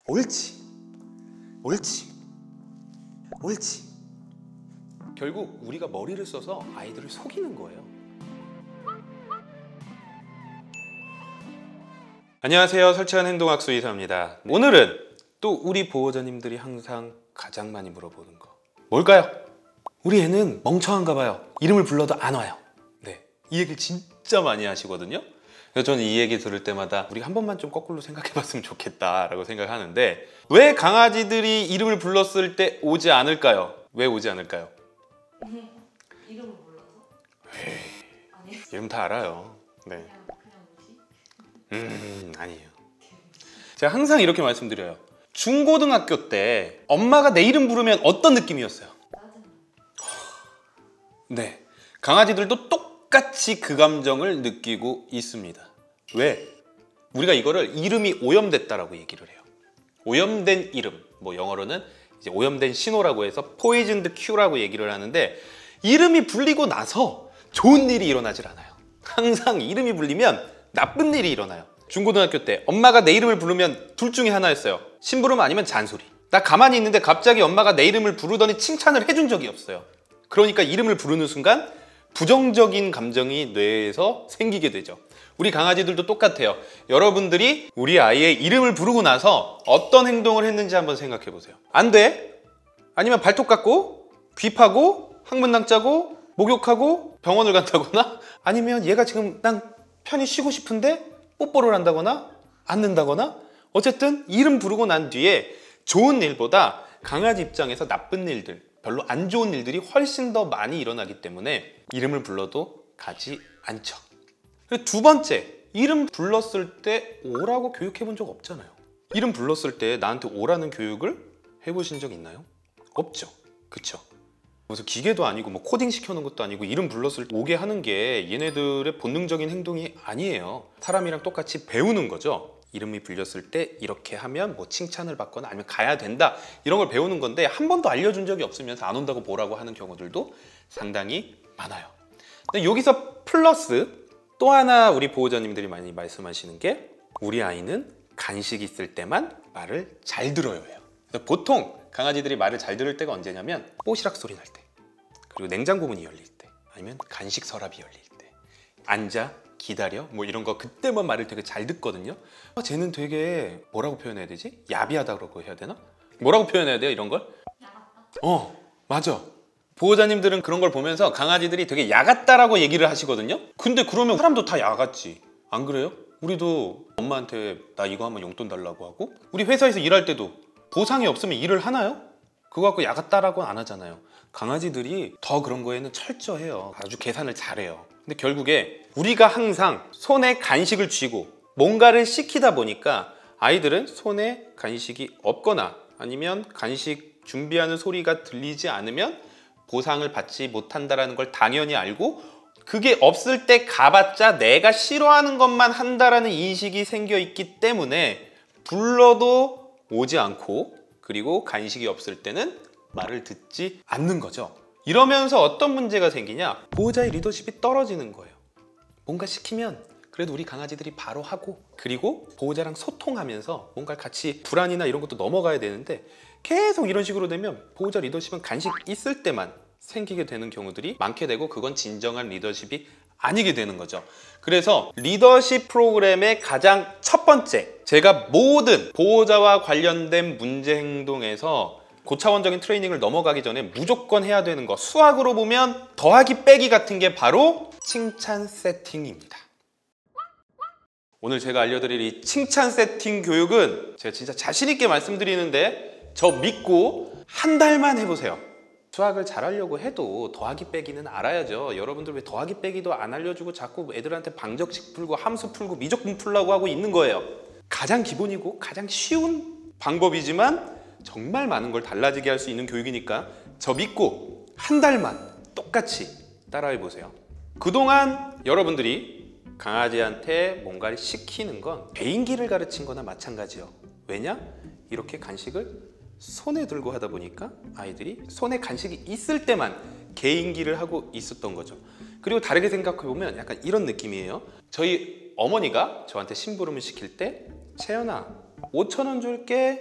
옳지, 옳지, 옳지. 결국 우리가 머리를 써서 아이들을 속이는 거예요. 안녕하세요, 설치한 행동학수 이사입니다. 오늘은 또 우리 보호자님들이 항상 가장 많이 물어보는 거 뭘까요? 우리 애는 멍청한가 봐요. 이름을 불러도 안 와요. 네, 이 얘기를 진짜 많이 하시거든요. 그래서 저는 이 얘기 들을 때마다 우리가 한 번만 좀 거꾸로 생각해 봤으면 좋겠다라고 생각하는데, 왜 강아지들이 이름을 불렀을 때 오지 않을까요? 왜 오지 않을까요? 이름을 몰라서? 아니에요? 이름 다 알아요. 네. 그냥 뭐지? 아니에요. 제가 항상 이렇게 말씀드려요. 중고등학교 때 엄마가 내 이름 부르면 어떤 느낌이었어요? 짜증나. 네, 강아지들도 똑같이 그 감정을 느끼고 있습니다. 왜? 우리가 이거를 이름이 오염됐다라고 얘기를 해요. 오염된 이름, 뭐 영어로는 이제 오염된 신호라고 해서 poisoned cue라고 얘기를 하는데, 이름이 불리고 나서 좋은 일이 일어나질 않아요. 항상 이름이 불리면 나쁜 일이 일어나요. 중고등학교 때 엄마가 내 이름을 부르면 둘 중에 하나였어요. 심부름 아니면 잔소리. 나 가만히 있는데 갑자기 엄마가 내 이름을 부르더니 칭찬을 해준 적이 없어요. 그러니까 이름을 부르는 순간 부정적인 감정이 뇌에서 생기게 되죠. 우리 강아지들도 똑같아요. 여러분들이 우리 아이의 이름을 부르고 나서 어떤 행동을 했는지 한번 생각해 보세요. 안 돼? 아니면 발톱 깎고 귀 파고 항문낭 짜고 목욕하고 병원을 간다거나, 아니면 얘가 지금 난 편히 쉬고 싶은데 뽀뽀를 한다거나 안는다거나, 어쨌든 이름 부르고 난 뒤에 좋은 일보다 강아지 입장에서 나쁜 일들, 별로 안 좋은 일들이 훨씬 더 많이 일어나기 때문에 이름을 불러도 가지 않죠. 그리고 두 번째, 이름 불렀을 때 오라고 교육해 본 적 없잖아요. 이름 불렀을 때 나한테 오라는 교육을 해보신 적 있나요? 없죠. 그쵸? 무슨 기계도 아니고 뭐 코딩 시켜놓은 것도 아니고 이름 불렀을 때 오게 하는 게 얘네들의 본능적인 행동이 아니에요. 사람이랑 똑같이 배우는 거죠. 이름이 불렸을 때 이렇게 하면 뭐 칭찬을 받거나 아니면 가야 된다, 이런 걸 배우는 건데, 한 번도 알려준 적이 없으면서 안 온다고 뭐라고 하는 경우들도 상당히 많아요. 근데 여기서 플러스 또 하나 우리 보호자님들이 많이 말씀하시는 게, 우리 아이는 간식 있을 때만 말을 잘 들어요 해요. 보통 강아지들이 말을 잘 들을 때가 언제냐면 뽀시락 소리 날 때, 그리고 냉장고 문이 열릴 때, 아니면 간식 서랍이 열릴 때, 앉아 기다려 뭐 이런 거, 그때만 말을 되게 잘 듣거든요. 쟤는 되게 뭐라고 표현해야 되지? 야비하다고 해야 되나? 뭐라고 표현해야 돼요 이런 걸? 야갔다? 맞아. 보호자님들은 그런 걸 보면서 강아지들이 되게 야같다라고 얘기를 하시거든요. 근데 그러면 사람도 다 야같지, 안 그래요? 우리도 엄마한테 나 이거 하면 용돈 달라고 하고, 우리 회사에서 일할 때도 보상이 없으면 일을 하나요? 그거 갖고 야같다라고는 안 하잖아요. 강아지들이 더 그런 거에는 철저해요. 아주 계산을 잘해요. 근데 결국에 우리가 항상 손에 간식을 쥐고 뭔가를 시키다 보니까 아이들은 손에 간식이 없거나 아니면 간식 준비하는 소리가 들리지 않으면 보상을 받지 못한다는 걸 당연히 알고, 그게 없을 때 가봤자 내가 싫어하는 것만 한다라는 인식이 생겨 있기 때문에 불러도 오지 않고, 그리고 간식이 없을 때는 말을 듣지 않는 거죠. 이러면서 어떤 문제가 생기냐? 보호자의 리더십이 떨어지는 거예요. 뭔가 시키면 그래도 우리 강아지들이 바로 하고, 그리고 보호자랑 소통하면서 뭔가 같이 불안이나 이런 것도 넘어가야 되는데, 계속 이런 식으로 되면 보호자 리더십은 간식 있을 때만 생기게 되는 경우들이 많게 되고, 그건 진정한 리더십이 아니게 되는 거죠. 그래서 리더십 프로그램의 가장 첫 번째, 제가 모든 보호자와 관련된 문제 행동에서 고차원적인 트레이닝을 넘어가기 전에 무조건 해야 되는 거, 수학으로 보면 더하기 빼기 같은 게 바로 칭찬 세팅입니다. 오늘 제가 알려드릴 이 칭찬 세팅 교육은 제가 진짜 자신 있게 말씀드리는데, 저 믿고 한 달만 해보세요. 수학을 잘하려고 해도 더하기 빼기는 알아야죠. 여러분들 왜 더하기 빼기도 안 알려주고 자꾸 애들한테 방정식 풀고 함수 풀고 미적분 풀라고 하고 있는 거예요. 가장 기본이고 가장 쉬운 방법이지만 정말 많은 걸 달라지게 할 수 있는 교육이니까 저 믿고 한 달만 똑같이 따라해 보세요. 그동안 여러분들이 강아지한테 뭔가를 시키는 건 개인기를 가르친 거나 마찬가지예요. 왜냐? 이렇게 간식을 손에 들고 하다 보니까 아이들이 손에 간식이 있을 때만 개인기를 하고 있었던 거죠. 그리고 다르게 생각해 보면 약간 이런 느낌이에요. 저희 어머니가 저한테 심부름을 시킬 때, 채연아 5,000원 줄게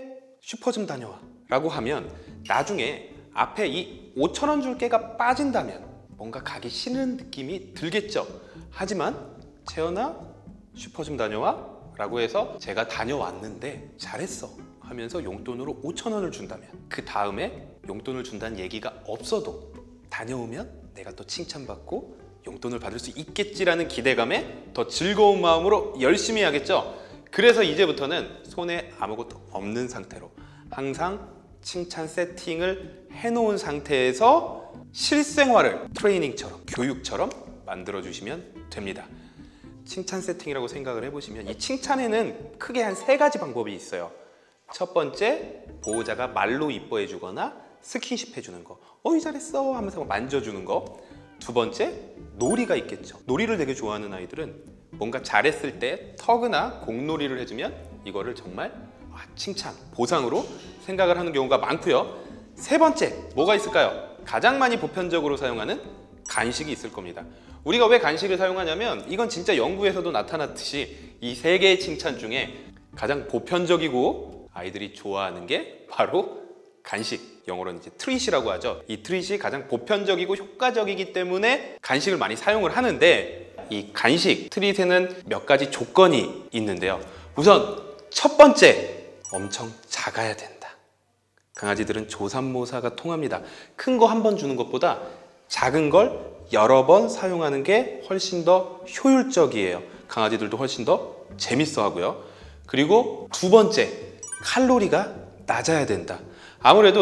슈퍼 좀 다녀와 라고 하면 나중에 앞에 이 5,000원 줄게가 빠진다면 뭔가 가기 싫은 느낌이 들겠죠. 하지만 채연아 슈퍼 좀 다녀와 라고 해서 제가 다녀왔는데 잘했어 하면서 용돈으로 5,000원을 준다면 그 다음에 용돈을 준다는 얘기가 없어도 다녀오면 내가 또 칭찬받고 용돈을 받을 수 있겠지라는 기대감에 더 즐거운 마음으로 열심히 하겠죠. 그래서 이제부터는 손에 아무것도 없는 상태로 항상 칭찬 세팅을 해놓은 상태에서 실생활을 트레이닝처럼 교육처럼 만들어 주시면 됩니다. 칭찬 세팅이라고 생각을 해보시면 이 칭찬에는 크게 한 3가지 방법이 있어요. 첫 번째, 보호자가 말로 이뻐해 주거나 스킨십 해주는 거, 어이 잘했어 하면서 만져주는 거. 두 번째, 놀이가 있겠죠. 놀이를 되게 좋아하는 아이들은 뭔가 잘했을 때 터그나 공놀이를 해주면 이거를 정말 칭찬, 보상으로 생각을 하는 경우가 많고요. 세 번째, 뭐가 있을까요? 가장 많이 보편적으로 사용하는 간식이 있을 겁니다. 우리가 왜 간식을 사용하냐면 이건 진짜 연구에서도 나타났듯이 이 3개의 칭찬 중에 가장 보편적이고 아이들이 좋아하는 게 바로 간식, 영어로는 이제 트릿이라고 하죠. 이 트릿이 가장 보편적이고 효과적이기 때문에 간식을 많이 사용을 하는데 이 간식, 트릿에는 몇 가지 조건이 있는데요. 우선 첫 번째, 엄청 작아야 된다. 강아지들은 조삼모사가 통합니다. 큰 거 한 번 주는 것보다 작은 걸 여러 번 사용하는 게 훨씬 더 효율적이에요. 강아지들도 훨씬 더 재밌어 하고요. 그리고 두 번째, 칼로리가 낮아야 된다. 아무래도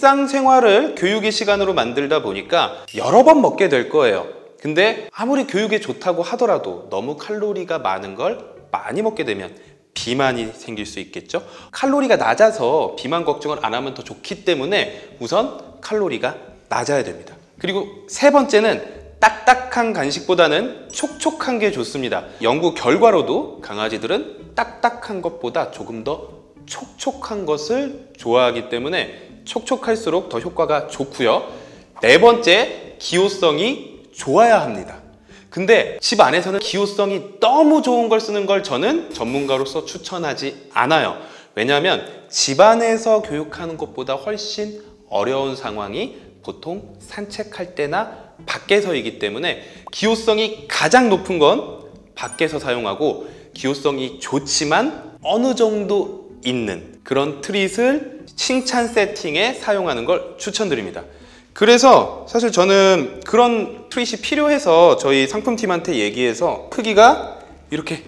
일상생활을 교육의 시간으로 만들다 보니까 여러 번 먹게 될 거예요. 근데 아무리 교육에 좋다고 하더라도 너무 칼로리가 많은 걸 많이 먹게 되면 비만이 생길 수 있겠죠. 칼로리가 낮아서 비만 걱정을 안 하면 더 좋기 때문에 우선 칼로리가 낮아야 됩니다. 그리고 세 번째는 딱딱한 간식보다는 촉촉한 게 좋습니다. 연구 결과로도 강아지들은 딱딱한 것보다 조금 더 촉촉한 것을 좋아하기 때문에 촉촉할수록 더 효과가 좋고요. 네 번째, 기호성이 좋아야 합니다. 근데 집 안에서는 기호성이 너무 좋은 걸 쓰는 걸 저는 전문가로서 추천하지 않아요. 왜냐하면 집 안에서 교육하는 것보다 훨씬 어려운 상황이 보통 산책할 때나 밖에서이기 때문에 기호성이 가장 높은 건 밖에서 사용하고 기호성이 좋지만 어느 정도 있는 그런 트릿을 칭찬 세팅에 사용하는 걸 추천드립니다. 그래서 사실 저는 그런 트릿이 필요해서 저희 상품팀한테 얘기해서 크기가 이렇게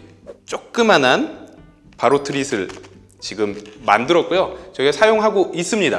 조그만한 바로 트릿을 지금 만들었고요. 저희가 사용하고 있습니다.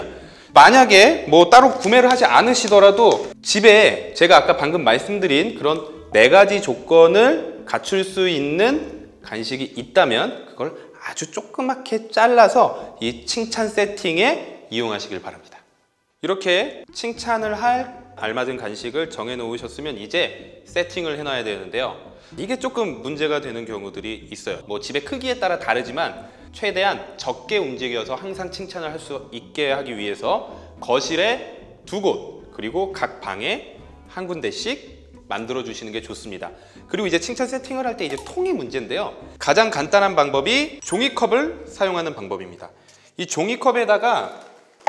만약에 뭐 따로 구매를 하지 않으시더라도 집에 제가 아까 방금 말씀드린 그런 4가지 조건을 갖출 수 있는 간식이 있다면 그걸 아주 조그맣게 잘라서 이 칭찬 세팅에 이용하시길 바랍니다. 이렇게 칭찬을 할 알맞은 간식을 정해 놓으셨으면 이제 세팅을 해놔야 되는데요. 이게 조금 문제가 되는 경우들이 있어요. 뭐 집의 크기에 따라 다르지만 최대한 적게 움직여서 항상 칭찬을 할 수 있게 하기 위해서 거실에 2곳 그리고 각 방에 1군데씩 만들어 주시는 게 좋습니다. 그리고 이제 칭찬 세팅을 할 때 이제 통이 문제인데요. 가장 간단한 방법이 종이컵을 사용하는 방법입니다. 이 종이컵에다가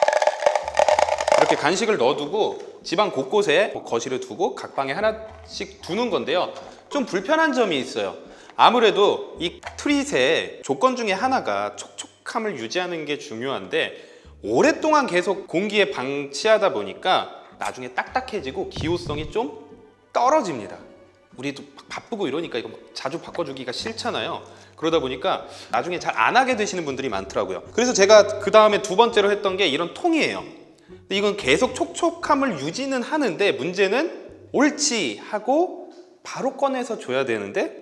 이렇게 간식을 넣어두고 집안 곳곳에 거실에 두고 각 방에 하나씩 두는 건데요. 좀 불편한 점이 있어요. 아무래도 이 트릿의 조건 중에 하나가 촉촉함을 유지하는 게 중요한데 오랫동안 계속 공기에 방치하다 보니까 나중에 딱딱해지고 기호성이 좀 떨어집니다. 우리도 바쁘고 이러니까 이거 자주 바꿔주기가 싫잖아요. 그러다 보니까 나중에 잘 안 하게 되시는 분들이 많더라고요. 그래서 제가 그 다음에 2번째로 했던 게 이런 통이에요. 근데 이건 계속 촉촉함을 유지는 하는데 문제는 옳지 하고 바로 꺼내서 줘야 되는데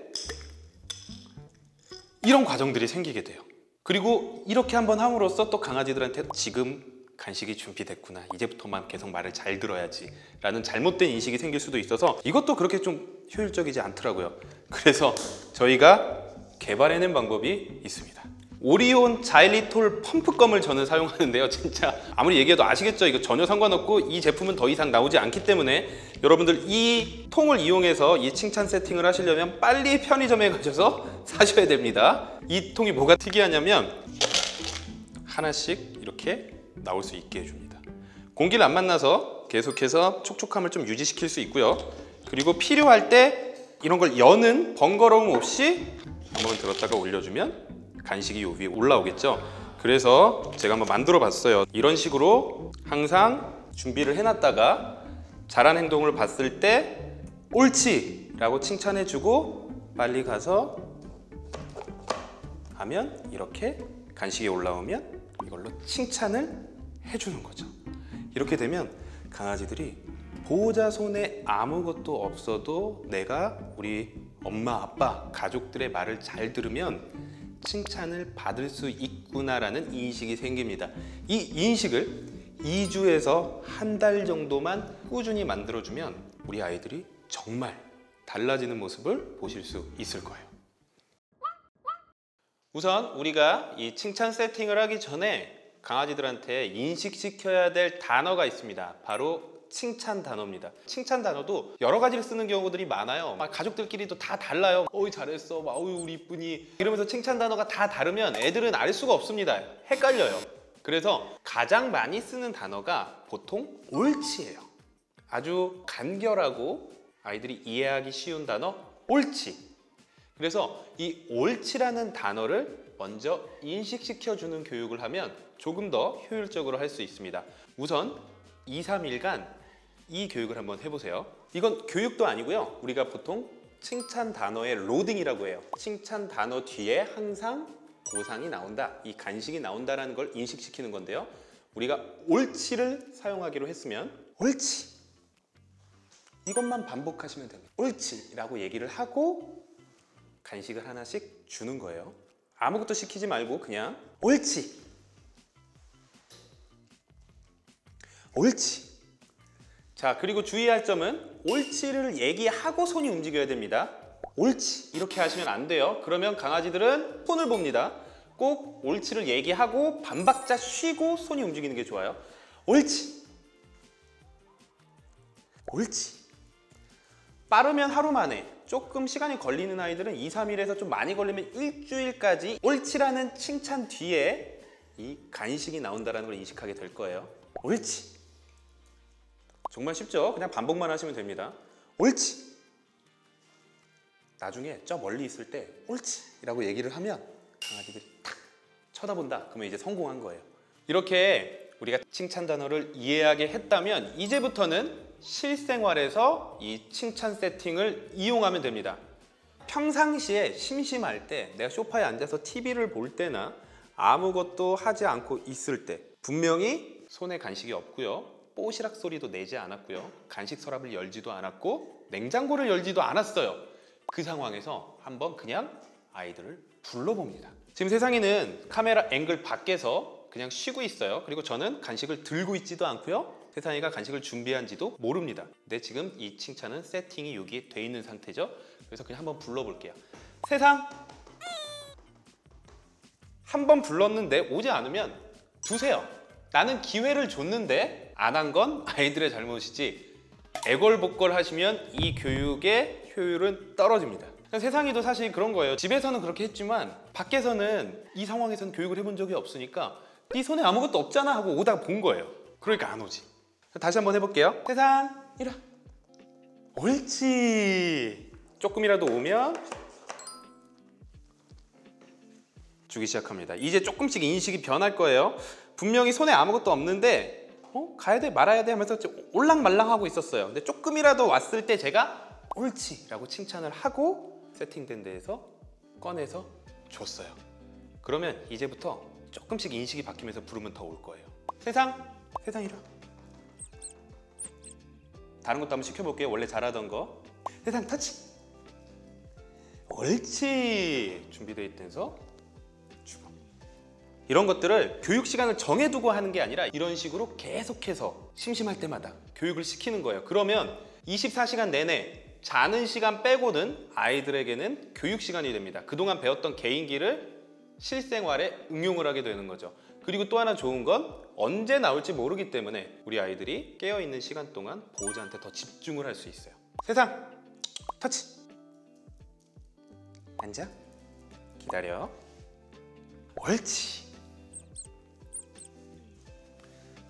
이런 과정들이 생기게 돼요. 그리고 이렇게 한번 함으로써 또 강아지들한테 지금 간식이 준비됐구나, 이제부터만 계속 말을 잘 들어야지 라는 잘못된 인식이 생길 수도 있어서 이것도 그렇게 좀 효율적이지 않더라고요. 그래서 저희가 개발해낸 방법이 있습니다. 오리온 자일리톨 펌프껌을 저는 사용하는데요. 진짜 아무리 얘기해도 아시겠죠? 이거 전혀 상관없고 이 제품은 더 이상 나오지 않기 때문에 여러분들 이 통을 이용해서 이 칭찬 세팅을 하시려면 빨리 편의점에 가셔서 사셔야 됩니다. 이 통이 뭐가 특이하냐면 하나씩 이렇게 나올 수 있게 해줍니다. 공기를 안 만나서 계속해서 촉촉함을 좀 유지시킬 수 있고요. 그리고 필요할 때 이런 걸 여는 번거로움 없이 한번 들었다가 올려주면 간식이 요 위에 올라오겠죠. 그래서 제가 한번 만들어 봤어요. 이런 식으로 항상 준비를 해놨다가 잘한 행동을 봤을 때 옳지! 라고 칭찬해주고 빨리 가서 하면 이렇게 간식이 올라오면 이걸로 칭찬을 해주는 거죠. 이렇게 되면 강아지들이 보호자 손에 아무것도 없어도 내가 우리 엄마, 아빠, 가족들의 말을 잘 들으면 칭찬을 받을 수 있구나라는 인식이 생깁니다. 이 인식을 2주에서 한 달 정도만 꾸준히 만들어주면 우리 아이들이 정말 달라지는 모습을 보실 수 있을 거예요. 우선 우리가 이 칭찬 세팅을 하기 전에 강아지들한테 인식시켜야 될 단어가 있습니다. 바로 칭찬 단어입니다. 칭찬 단어도 여러 가지를 쓰는 경우들이 많아요. 가족들끼리도 다 달라요. 어이 잘했어, 어이 우리 이쁘니 이러면서 칭찬 단어가 다 다르면 애들은 알 수가 없습니다. 헷갈려요. 그래서 가장 많이 쓰는 단어가 보통 옳지예요. 아주 간결하고 아이들이 이해하기 쉬운 단어 옳지. 그래서 이 옳지라는 단어를 먼저 인식시켜주는 교육을 하면 조금 더 효율적으로 할 수 있습니다. 우선 2, 3일간 이 교육을 한번 해보세요. 이건 교육도 아니고요. 우리가 보통 칭찬 단어의 로딩이라고 해요. 칭찬 단어 뒤에 항상 보상이 나온다, 이 간식이 나온다라는 걸 인식시키는 건데요. 우리가 옳지를 사용하기로 했으면 옳지! 이것만 반복하시면 됩니다. 옳지! 라고 얘기를 하고 간식을 하나씩 주는 거예요. 아무것도 시키지 말고 그냥 옳지! 옳지! 자, 그리고 주의할 점은 옳지를 얘기하고 손이 움직여야 됩니다. 옳지! 이렇게 하시면 안 돼요. 그러면 강아지들은 손을 봅니다. 꼭 옳지를 얘기하고 반박자 쉬고 손이 움직이는 게 좋아요. 옳지! 옳지! 빠르면 하루 만에, 조금 시간이 걸리는 아이들은 2, 3일에서 좀 많이 걸리면 일주일까지 옳지라는 칭찬 뒤에 이 간식이 나온다는 걸 인식하게 될 거예요. 옳지! 정말 쉽죠? 그냥 반복만 하시면 됩니다. 옳지! 나중에 저 멀리 있을 때 옳지! 라고 얘기를 하면 강아지들이 탁 쳐다본다. 그러면 이제 성공한 거예요. 이렇게 우리가 칭찬 단어를 이해하게 했다면 이제부터는 실생활에서 이 칭찬 세팅을 이용하면 됩니다. 평상시에 심심할 때 내가 소파에 앉아서 TV를 볼 때나 아무것도 하지 않고 있을 때 분명히 손에 간식이 없고요. 뽀시락 소리도 내지 않았고요. 간식 서랍을 열지도 않았고 냉장고를 열지도 않았어요. 그 상황에서 한번 그냥 아이들을 불러봅니다. 지금 세상이는 카메라 앵글 밖에서 그냥 쉬고 있어요. 그리고 저는 간식을 들고 있지도 않고요. 세상이가 간식을 준비한지도 모릅니다. 근데 지금 이 칭찬은 세팅이 여기에 돼 있는 상태죠. 그래서 그냥 한번 불러볼게요. 세상! 한번 불렀는데 오지 않으면 두세요. 나는 기회를 줬는데 안 한 건 아이들의 잘못이지 애걸복걸 하시면 이 교육의 효율은 떨어집니다. 세상이도 사실 그런 거예요. 집에서는 그렇게 했지만 밖에서는 이 상황에서는 교육을 해본 적이 없으니까 네 손에 아무것도 없잖아 하고 오다가 본 거예요. 그러니까 안 오지. 다시 한번 해볼게요. 세상 이리 와. 옳지. 조금이라도 오면 주기 시작합니다. 이제 조금씩 인식이 변할 거예요. 분명히 손에 아무것도 없는데 가야 돼 말아야 돼 하면서 올랑말랑하고 있었어요. 근데 조금이라도 왔을 때 제가 옳지 라고 칭찬을 하고 세팅된 데에서 꺼내서 줬어요. 그러면 이제부터 조금씩 인식이 바뀌면서 부르면 더 올 거예요. 세상 이리 와. 다른 것도 한번 시켜볼게요. 원래 잘하던 거. 세상 터치. 옳지. 준비되어 있대서 주고. 이런 것들을 교육 시간을 정해두고 하는 게 아니라 이런 식으로 계속해서 심심할 때마다 교육을 시키는 거예요. 그러면 24시간 내내 자는 시간 빼고는 아이들에게는 교육 시간이 됩니다. 그동안 배웠던 개인기를 실생활에 응용을 하게 되는 거죠. 그리고 또 하나 좋은 건 언제 나올지 모르기 때문에 우리 아이들이 깨어있는 시간 동안 보호자한테 더 집중을 할 수 있어요. 세상 터치. 앉아. 기다려. 옳지.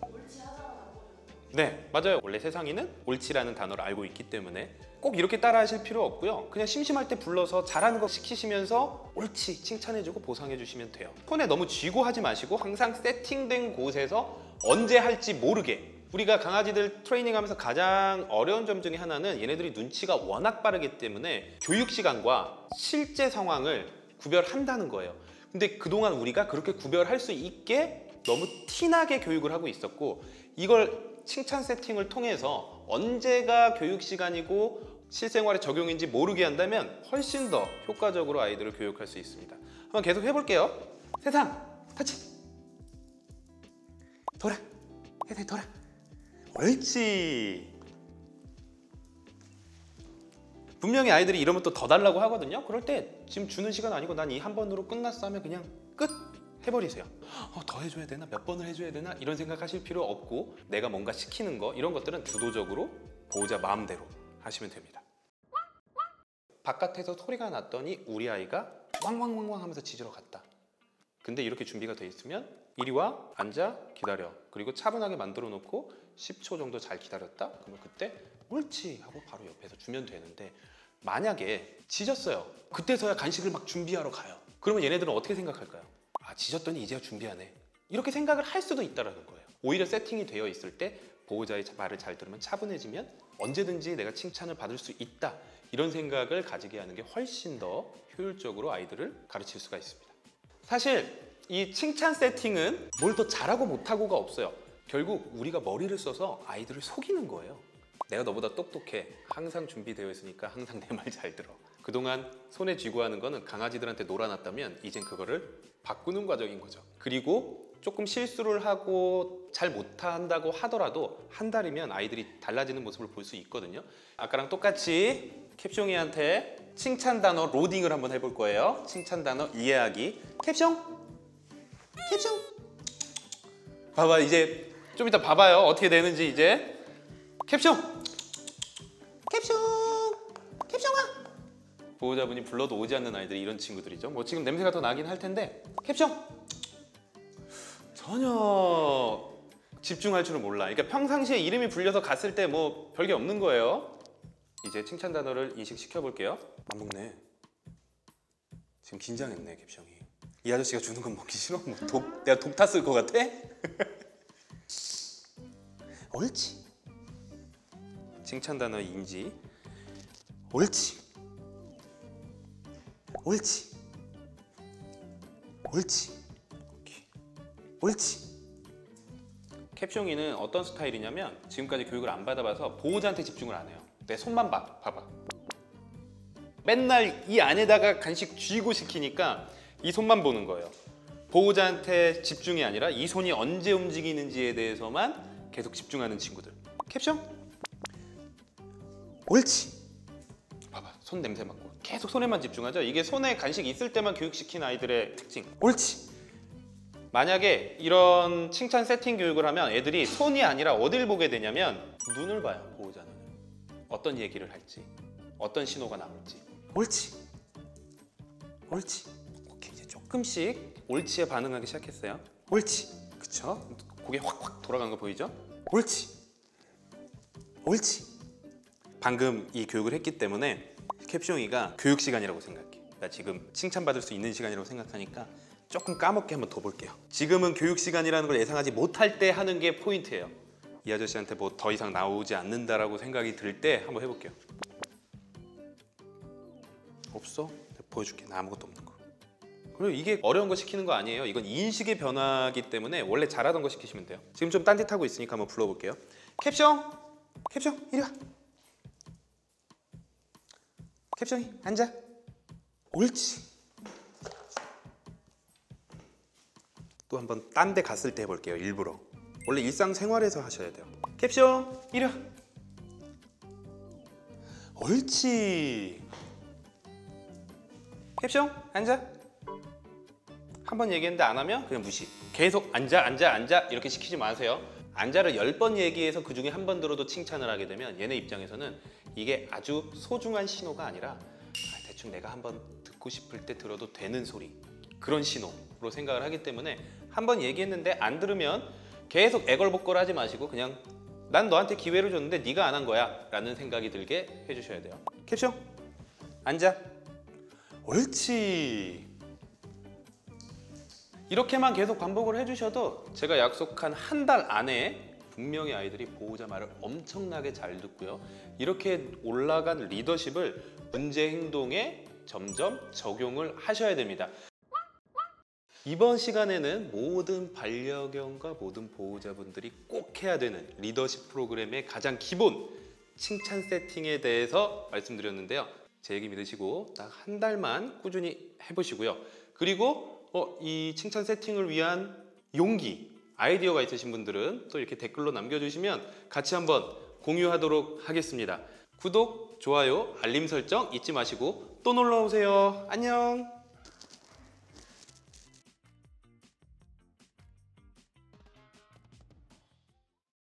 옳지 하자마자 네, 맞아요. 원래 세상에는 옳지라는 단어를 알고 있기 때문에 꼭 이렇게 따라 하실 필요 없고요. 그냥 심심할 때 불러서 잘하는 거 시키시면서 옳지 칭찬해주고 보상해주시면 돼요. 손에 너무 쥐고 하지 마시고 항상 세팅된 곳에서 언제 할지 모르게. 우리가 강아지들 트레이닝하면서 가장 어려운 점 중에 하나는 얘네들이 눈치가 워낙 빠르기 때문에 교육 시간과 실제 상황을 구별한다는 거예요. 근데 그동안 우리가 그렇게 구별할 수 있게 너무 티나게 교육을 하고 있었고, 이걸 칭찬 세팅을 통해서 언제가 교육 시간이고 실생활에 적용인지 모르게 한다면 훨씬 더 효과적으로 아이들을 교육할 수 있습니다. 한번 계속 해볼게요. 세상 터치. 돌아. 세상에 돌아. 옳지. 분명히 아이들이 이러면 또 더 달라고 하거든요. 그럴 때 지금 주는 시간 아니고 난 이 한 번으로 끝났어 하면 그냥 끝 해버리세요. 더 해줘야 되나? 몇 번을 해줘야 되나? 이런 생각하실 필요 없고, 내가 뭔가 시키는 거 이런 것들은 주도적으로 보호자 마음대로 하시면 됩니다. 바깥에서 소리가 났더니 우리 아이가 왕왕왕왕 하면서 짖으러 갔다. 근데 이렇게 준비가 돼 있으면 이리 와, 앉아, 기다려. 그리고 차분하게 만들어 놓고 10초 정도 잘 기다렸다. 그러면 그때 옳지 하고 바로 옆에서 주면 되는데, 만약에 짖었어요. 그때서야 간식을 막 준비하러 가요. 그러면 얘네들은 어떻게 생각할까요? 아, 짖었더니 이제야 준비하네. 이렇게 생각을 할 수도 있다는 거예요. 오히려 세팅이 되어 있을 때 보호자의 말을 잘 들으면 차분해지면 언제든지 내가 칭찬을 받을 수 있다. 이런 생각을 가지게 하는 게 훨씬 더 효율적으로 아이들을 가르칠 수가 있습니다. 사실 이 칭찬 세팅은 뭘 더 잘하고 못하고가 없어요. 결국 우리가 머리를 써서 아이들을 속이는 거예요. 내가 너보다 똑똑해. 항상 준비되어 있으니까 항상 내 말 잘 들어. 그동안 손에 쥐고 하는 거는 강아지들한테 놀아놨다면 이젠 그거를 바꾸는 과정인 거죠. 그리고 조금 실수를 하고 잘 못한다고 하더라도 한 달이면 아이들이 달라지는 모습을 볼 수 있거든요. 아까랑 똑같이 캡숑이한테 칭찬 단어 로딩을 한번 해볼 거예요. 칭찬 단어 이해하기. 캡숑! 캡숑! 봐봐, 이제 좀 이따 봐봐요. 어떻게 되는지 이제. 캡숑! 캡숑! 캡숑아! 보호자분이 불러도 오지 않는 아이들이 이런 친구들이죠. 뭐 지금 냄새가 더 나긴 할 텐데 캡숑! 전혀 집중할 줄은 몰라. 그러니까 평상시에 이름이 불려서 갔을 때 뭐 별게 없는 거예요. 이제 칭찬 단어를 인식시켜 볼게요. 안 먹네. 지금 긴장했네, 캡숑이. 이 아저씨가 주는 건 먹기 싫어? 뭐 내가 독 탔을 것 같아? 옳지. 칭찬 단어 인지. 옳지. 옳지. 옳지. 옳지. 캡숑이는 어떤 스타일이냐면 지금까지 교육을 안 받아봐서 보호자한테 집중을 안 해요. 내 손만 봐봐. 맨날 이 안에다가 간식 쥐고 시키니까 이 손만 보는 거예요. 보호자한테 집중이 아니라 이 손이 언제 움직이는지에 대해서만 계속 집중하는 친구들. 캡숑? 옳지. 봐봐, 손 냄새 맡고 계속 손에만 집중하죠. 이게 손에 간식 있을 때만 교육시키는 아이들의 특징. 옳지. 만약에 이런 칭찬 세팅 교육을 하면 애들이 손이 아니라 어딜 보게 되냐면 눈을 봐요. 보호자는 어떤 얘기를 할지, 어떤 신호가 나올지. 옳지. 옳지. 오케이, 이제 조금씩 옳지에 반응하기 시작했어요. 옳지. 그쵸? 고개 확확 돌아간 거 보이죠? 옳지. 옳지. 방금 이 교육을 했기 때문에 캡숑이가 교육 시간이라고 생각해. 그러니까 지금 칭찬받을 수 있는 시간이라고 생각하니까 조금 까먹게 한번 더 볼게요. 지금은 교육 시간이라는 걸 예상하지 못할 때 하는 게 포인트예요. 이 아저씨한테 뭐 더 이상 나오지 않는다라고 생각이 들 때 한번 해볼게요. 없어? 내가 보여줄게. 나 아무것도 없는 거. 그리고 이게 어려운 거 시키는 거 아니에요. 이건 인식의 변화이기 때문에 원래 잘하던 거 시키시면 돼요. 지금 좀 딴짓하고 있으니까 한번 불러볼게요. 캡숑! 캡숑 이리 와. 캡숑이 앉아. 옳지. 또 한번 딴 데 갔을 때 해볼게요. 일부러. 원래 일상생활에서 하셔야 돼요. 캡숑 이리 와. 옳지. 캡숑 앉아. 한 번 얘기했는데 안 하면 그냥 무시. 계속 앉아 이렇게 시키지 마세요. 앉아를 10번 얘기해서 그중에 한 번 들어도 칭찬을 하게 되면 얘네 입장에서는 이게 아주 소중한 신호가 아니라 대충 내가 한번 듣고 싶을 때 들어도 되는 소리, 그런 신호로 생각을 하기 때문에 한 번 얘기했는데 안 들으면 계속 애걸복걸 하지 마시고 그냥 난 너한테 기회를 줬는데 네가 안 한 거야 라는 생각이 들게 해주셔야 돼요. 캡슐 앉아. 옳지. 이렇게만 계속 반복을 해주셔도 제가 약속한 한 달 안에 분명히 아이들이 보호자 말을 엄청나게 잘 듣고요. 이렇게 올라간 리더십을 문제 행동에 점점 적용을 하셔야 됩니다. 이번 시간에는 모든 반려견과 모든 보호자분들이 꼭 해야 되는 리더십 프로그램의 가장 기본 칭찬 세팅에 대해서 말씀드렸는데요. 제 얘기 믿으시고 딱 한 달만 꾸준히 해보시고요. 그리고 이 칭찬 세팅을 위한 용기, 아이디어가 있으신 분들은 또 이렇게 댓글로 남겨주시면 같이 한번 공유하도록 하겠습니다. 구독, 좋아요, 알림 설정 잊지 마시고 또 놀러오세요. 안녕.